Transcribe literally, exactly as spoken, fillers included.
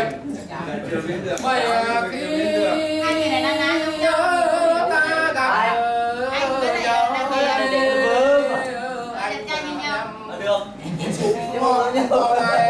Chưa biết được. Vậy khi Hai người này đang nói giống nhau. ta gặp Anh với lại đang nghe Được. đẹp trai như nhau. Được. một ngày